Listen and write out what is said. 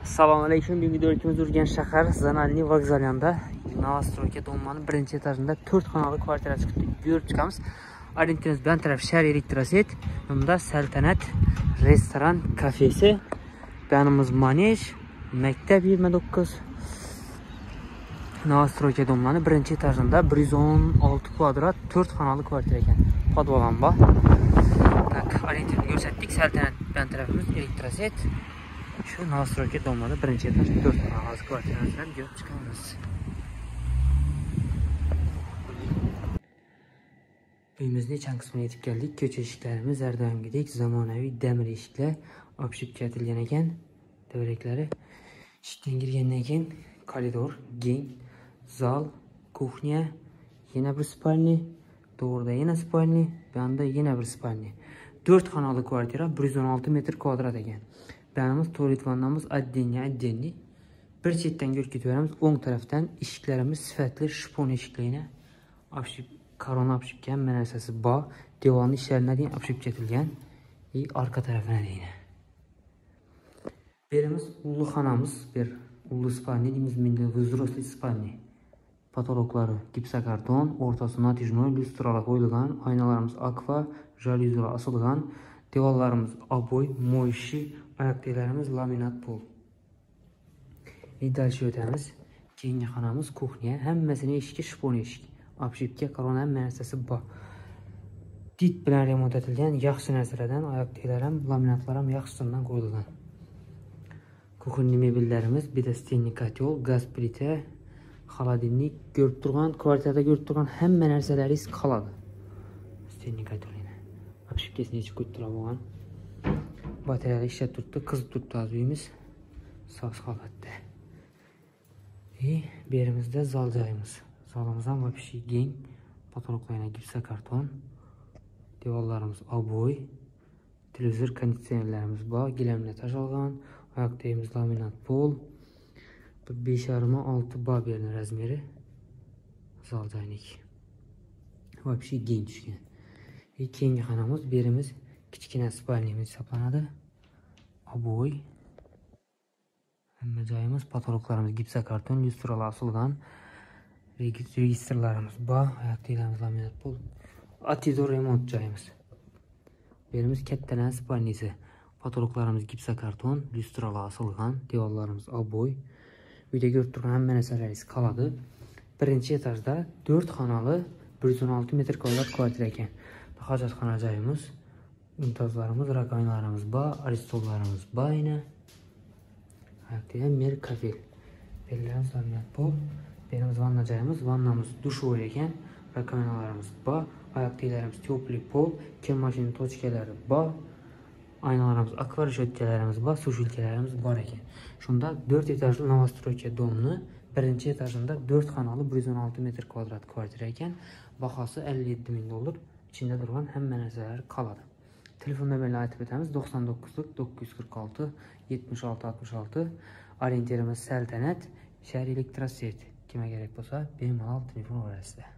Assalomu alaykum. Bugungi davrimiz Urganch shahar Zanalniy vokzal yanida Novostroyka domlaning birinchi etajida 4 xonali kvartira chiqdik. Buyurib chiqamiz. Orientirimiz bilan taraf shahar elektroset, bunda saltanat restoran kafesi, yanimiz manej, maktab 29. Novostroyka domlaning birinchi etajida 116 kvadrat 4 xonali kvartira ekan. Podval ham bor. Orientirni ko'rsatdik. Saltanat bilan tarafimiz elektroset. Şu Novostroyka domlada birinchi etaj 4 xonali kvartirasidan ko'rib chiqamiz. Uyimizning chan qismiga yetib keldik. Ko'cha eshiklarimiz har doimgidek zamonaviy demir eshiklar, opshipka etilgan ekan. Devraklari eshikdan kirgandan keyin koridor, keng zal, kuxnya, yana bir spalni, to'g'rida yana spalni, bu yerda yana bir spalni. 4 xonali kvartira 116 metr kvadrat ekan. Beğenimiz tuvalet vannamız addenli. Bir chetdan ko'rib ketaveramiz. O'ng tarafdan eshiklarimiz sifatli shifon eshiklarni korona opshipgan narsasi bor. Devorning ishlarini deyin opshib ketilgan. Arka tarafına deydi. Berimiz ulu xonamiz, bir ulu spalni deymiz, menda взрослый spalni. Patologlari gipsokarton, o'rtasi natijnoy lustralar qo'yilgan, aynalarimiz akva, jalyuzilar asilgan, devorlarimiz oboy, moyshi, ayaklarimiz laminat pol. Dальше o'tamiz. Keyingi xonamiz kuxnya, hammasini eshigi shifon eshik. Opshipga korona narsasi bor. Dit bilan remont etilgan yaxshi narsalardan, oyoqtelar ham, laminatlar ham yaxshisidan qo'yilgan. Kuxnya mebellarimiz, bitta stennik kotel, gaz plita, холодильник ko'rib turgan, kvartirada ko'rib turgan hamma narsalaringiz qoladi. Stennik kotelini. Opshipkasini yechib qo'yib bo'lgan. Batareyalar ishlab turibdi, qizib turibdi uyimiz. Sog' holatda. Bu yerimizda zal joyimiz. Zalimiz ham вообще keng. Patologlarga gipsokarton. Devorlarimiz oboy. Televizor, konditsionerlarimiz bor, gilamlar tashlangan. Oyoqdayimiz laminat pol. 5,5-6 bar bergan razmeri. Zal joynik. Вообще keng tushgan. Keyingi xonamiz, bu yerimiz kichkina spalnimiz hisoblanadi. Oboy. Hamma joyimiz, patologlarimiz gipsokarton, lyustralar asilgan. Registrlarimiz bor, oyoqlarimiz laminat pol. Atidor remont joyimiz. Bu yerimiz kattalar spalnisi. Patologlarimiz gipsokarton, lyustralar asilgan, devorlarimiz oboy. Uyda ko'rib turgan hamma narsalaringiz qoladi. Birinchi etajda 4 xonali 116 metr kvadrat kvartira ekan. Hojatxona joyimiz, imtiyozlarimiz, rakovinalarimiz bor, aristollarimiz bor yana. Hayotda mer kafel. Bellarimiz laminat pol. Berimiz vanna joyimiz, vannamiz dushovoy ekan. Rakovinalarimiz bor, oyoqlarimiz tepli pol, kir mashina tochkalari bor. Aynalarimiz akva reshotkalarimiz bor, sushilkalarimiz bor ekan. Shunda 4 etajli Novostroyka domni birinchi etajida 4 xonali 116 metr kvadrat kvartira ekan. Bahosi 57 ming dollar. İçinde durgan hamma narsalar qoladi. Telefon nomerini aytib o'tamiz. 99 946 76 66. Orientirimiz saltanat, shahar elektroset. Kimga kerak bo'lsa, bemalol telefon orasida.